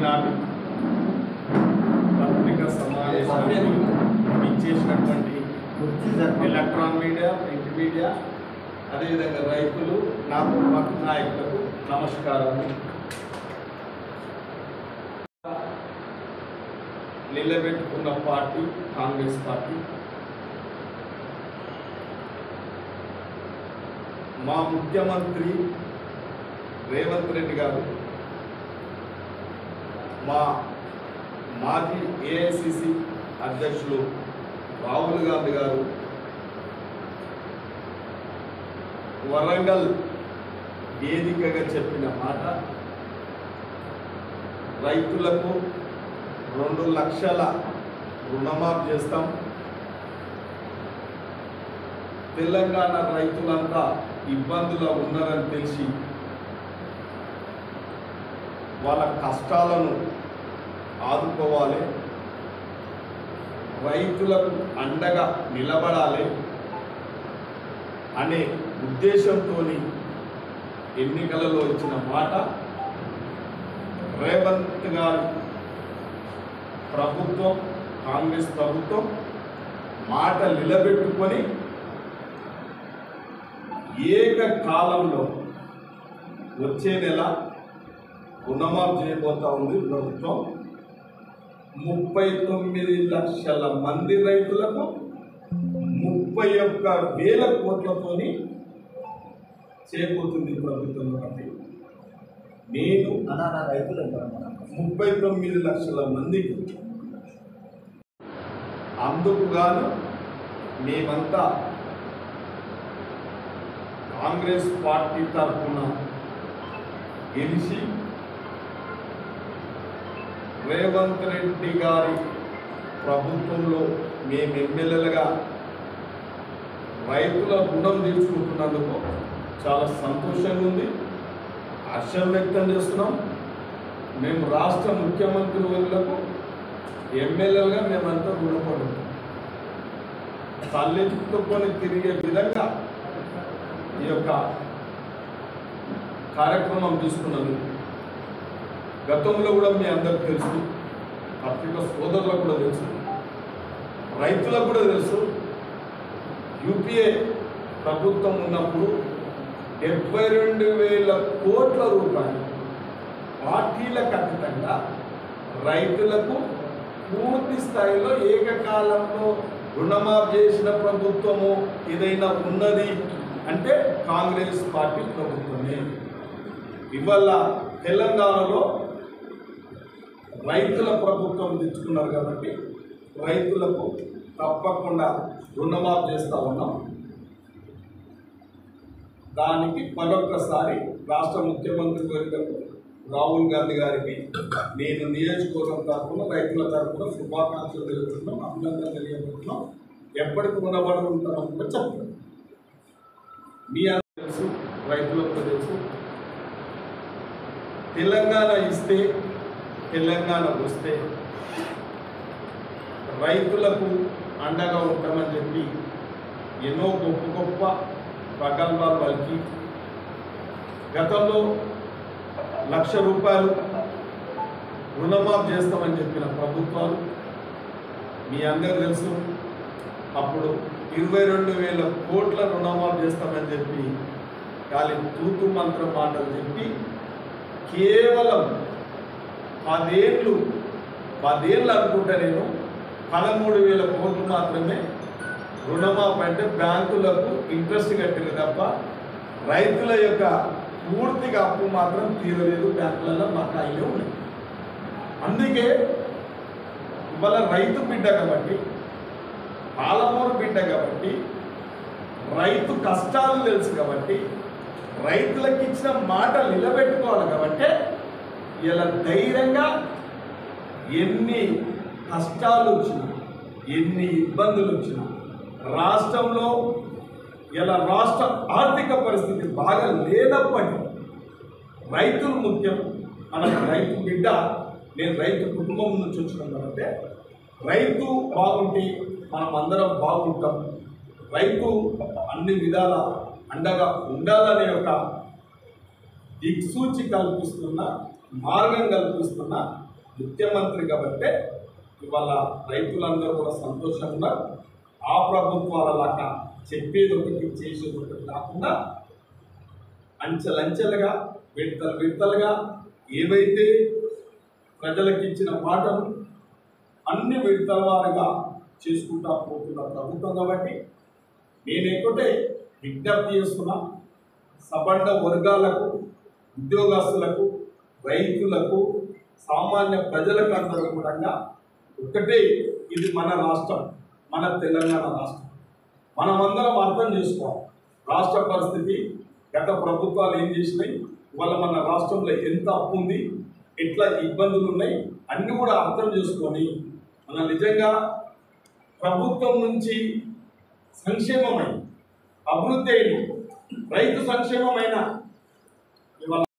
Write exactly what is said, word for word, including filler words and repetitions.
ఈనాటి పత్రికా సమావేశానికి ఇచ్చేసినటువంటి ఎలక్ట్రానిక్ మీడియా, ప్రింట్ మీడియా, అదేవిధంగా రైతులు, నాకు మత నాయకులకు నమస్కారాలు. నిలబెట్టుకున్న పార్టీ కాంగ్రెస్ పార్టీ. మా ముఖ్యమంత్రి రేవంత్ రెడ్డి గారు, మా మాజీ ఏఐసిసి అధ్యక్షులు రాహుల్ గాంధీ గారు వరంగల్ వేదికగా చెప్పిన మాట, రైతులకు రెండు లక్షల రుణమాఫీ చేస్తాం, తెలంగాణ రైతులంతా ఇబ్బందులు ఉన్నారని తెలిసి వాళ్ళ కష్టాలను ఆదుకోవాలి, రైతులకు అండగా నిలబడాలి అనే ఉద్దేశంతో ఎన్నికలలో ఇచ్చిన మాట రేవంత్ గారి ప్రభుత్వం, కాంగ్రెస్ ప్రభుత్వం మాట నిలబెట్టుకొని ఏకకాలంలో వచ్చే నెల రుణమాఫీ చేయబోతా ఉంది ప్రభుత్వం. ముప్పై తొమ్మిది లక్షల మంది రైతులకు ముప్పై ఒక్క వేల కోట్లతోని చేయబోతుంది ప్రభుత్వం. కాబట్టి నేను రైతులు ముప్పై తొమ్మిది లక్షల మందికి అందుకు గాను మేమంతా కాంగ్రెస్ పార్టీ తరఫున గెలిచి రేవంత్ రెడ్డి గారి ప్రభుత్వంలో మేము ఎమ్మెల్యేలుగా రైతుల రుణం తీర్చుకుంటున్నందుకు చాలా సంతోషంగా ఉంది, హర్షం వ్యక్తం చేస్తున్నాం. మేము రాష్ట్ర ముఖ్యమంత్రి వర్యులకు ఎమ్మెల్యేలుగా మేమంతా రుణపడి తల్లెత్తుకొని తిరిగే విధంగా ఈ యొక్క కార్యక్రమం తీసుకున్నది. గతంలో కూడా మీ అందరికి తెలుసు, పత్రిక సోదరులకు కూడా తెలుసు, రైతులకు కూడా తెలుసు. యూపీఏ ప్రభుత్వం ఉన్నప్పుడు డెబ్బై రెండు వేల కోట్ల రూపాయలు పార్టీలకు అతీతంగా రైతులకు పూర్తి స్థాయిలో ఏకకాలంలో రుణమాఫీ చేసిన ప్రభుత్వము ఏదైనా ఉన్నది అంటే కాంగ్రెస్ పార్టీ ప్రభుత్వమే. ఇవాళ తెలంగాణలో రైతుల ప్రభుత్వం తెచ్చుకున్నారు కాబట్టి రైతులకు తప్పకుండా రుణమాఫీ చేస్తూ ఉన్నాం. దానికి మరొకసారి రాష్ట్ర ముఖ్యమంత్రి వర్యులకు రాహుల్ గాంధీ గారికి నేను నియోజకవర్గం తరఫున రైతుల తరఫున శుభాకాంక్షలు తెలుపుతున్నాం, అభినందనలు తెలియజేస్తున్నాం. ఎప్పటికి రుణపడి ఉంటామని కూడా చెప్తున్నాం. మీ అందరూ తెలుసు, రైతులకు తెలుసు, తెలంగాణ ఇస్తే తెలంగాణ వస్తే రైతులకు అండగా ఉంటామని చెప్పి ఎన్నో గొప్ప గొప్ప ప్రగల్భాలు పలికి గతంలో లక్ష రూపాయలు రుణమాఫీ చేస్తామని చెప్పిన ప్రభుత్వాలు మీ అందరూ తెలుసు. అప్పుడు ఇరవై రెండు వేల కోట్ల రుణమాఫీ చేస్తామని చెప్పి ఖాళీ తూతు మంత్రం మాటలు చెప్పి కేవలం పదేళ్ళు పదేళ్ళు అనుకుంటే నేను పదమూడు వేల కోట్లు మాత్రమే రుణమాఫీ అంటే బ్యాంకులకు ఇంట్రెస్ట్ కట్టింది తప్ప రైతుల యొక్క పూర్తిగా అప్పు మాత్రం తీరలేదు. బ్యాంకులలో బకాయిలే ఉన్నాయి. అందుకే ఇవాళ రైతు బిడ్డ కాబట్టి, పాలమూరు బిడ్డ కాబట్టి, రైతు కష్టాలు తెలుసు కాబట్టి, రైతులకు ఇచ్చిన మాట నిలబెట్టుకోవాలి కాబట్టి ఇలా ధైర్యంగా ఎన్ని కష్టాలు వచ్చినా, ఎన్ని ఇబ్బందులు వచ్చినా, రాష్ట్రంలో ఇలా రాష్ట్ర ఆర్థిక పరిస్థితి బాగా లేనప్పటికీ రైతులు ముఖ్యం. మన రైతు బిడ్డ, నేను రైతు కుటుంబం నుంచి వచ్చినాం కాబట్టి రైతు బాగుంటే మనం అందరం బాగుంటాం. రైతు అన్ని విధాల అండగా ఉండాలనే ఒక దిక్సూచి కల్పిస్తున్న, మార్గం కల్పిస్తున్న ముఖ్యమంత్రి కాబట్టే ఇవాళ రైతులందరూ కూడా సంతోషంగా ఆ ప్రభుత్వాల లాగా చెప్పేది ఒకటి చేసేది ఒకటి కాకుండా అంచెలంచెలుగా విడతలు విడతలుగా ఏవైతే ప్రజలకు ఇచ్చిన మాటలు అన్ని విడతల వారిగా చేసుకుంటా పోతున్న ప్రభుత్వం కాబట్టి నేను ఒకటే విజ్ఞప్తి చేస్తున్నా, సబండ వర్గాలకు, ఉద్యోగస్తులకు, రైతులకు, సామాన్య ప్రజలకు అందరూ కూడా ఒకటే, ఇది మన రాష్ట్రం, మన తెలంగాణ రాష్ట్రం. మనమందరం అర్థం చేసుకోవాలి రాష్ట్ర పరిస్థితి, గత ప్రభుత్వాలు ఏం చేసినాయి, ఇవాళ మన రాష్ట్రంలో ఎంత అప్పు ఉంది, ఎట్లా ఇబ్బందులు ఉన్నాయి, అన్నీ కూడా అర్థం చేసుకొని మన నిజంగా ప్రభుత్వం నుంచి సంక్షేమమైన, అభివృద్ధి అయిన, రైతు సంక్షేమమైన